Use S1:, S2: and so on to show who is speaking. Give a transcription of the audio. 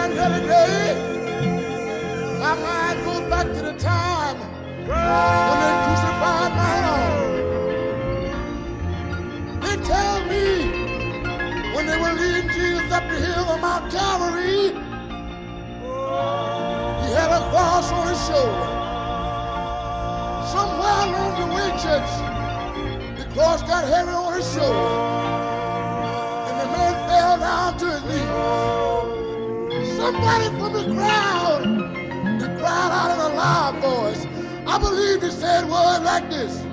S1: stand here today, my mind goes back to the time when they crucified my Lord. They tell me when they were leading Jesus up the hill of Mount Calvary, he had a cross on his shoulder. Somewhere along the way, church, the cross got heavy on his shoulder, and the man fell down to his knees. Somebody from the crowd, they cried out in a loud voice. I believe he said words like this.